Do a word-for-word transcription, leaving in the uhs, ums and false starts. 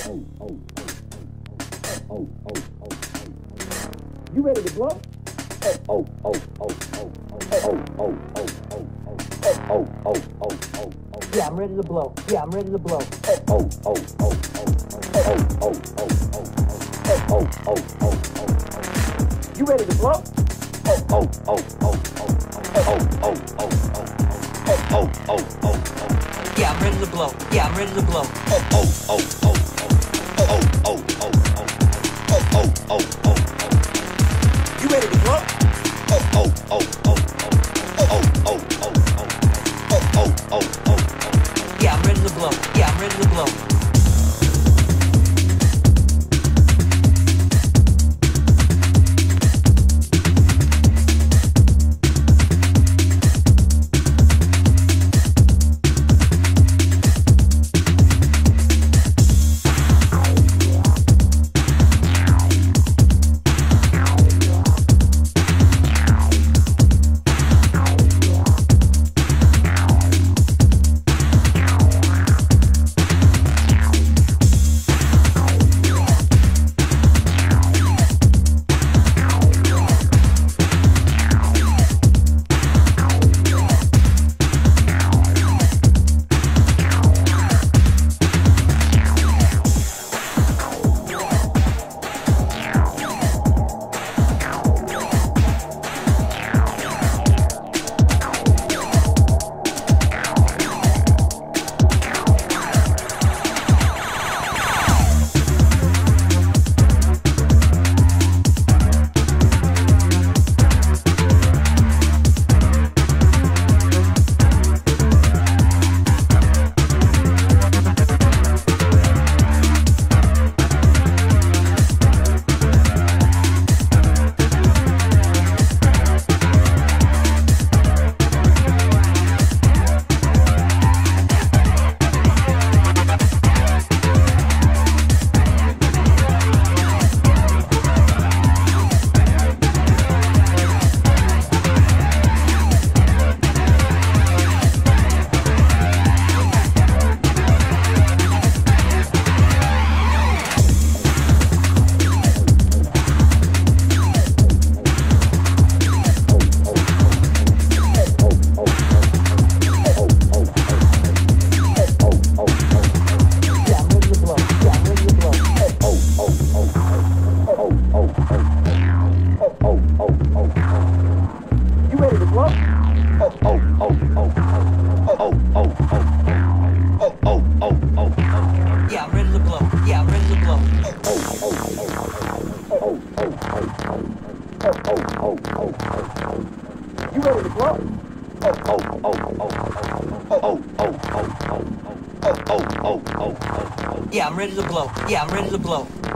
You ready to blow? Oh, oh, oh, oh, oh, oh, oh, oh, oh, oh, oh, oh, oh. Yeah, I'm ready to blow. Yeah, I'm ready to blow. Oh, oh, oh, oh, oh, oh, oh, oh, oh, oh, oh, oh. You ready to blow? Oh, oh, oh, oh, oh, oh, oh, oh, oh, oh, oh, oh. Yeah, I'm ready to blow. Yeah, I'm ready to blow. Oh, oh, oh, oh, oh, oh, oh, oh, oh, oh, oh, oh. You ready to blow? Oh, oh, oh, oh, oh, oh, oh, oh, oh, oh, oh, oh. Yeah, I'm ready to blow. Yeah, I'm ready to blow. Yeah, I'm ready to blow. Yeah, I'm ready to blow.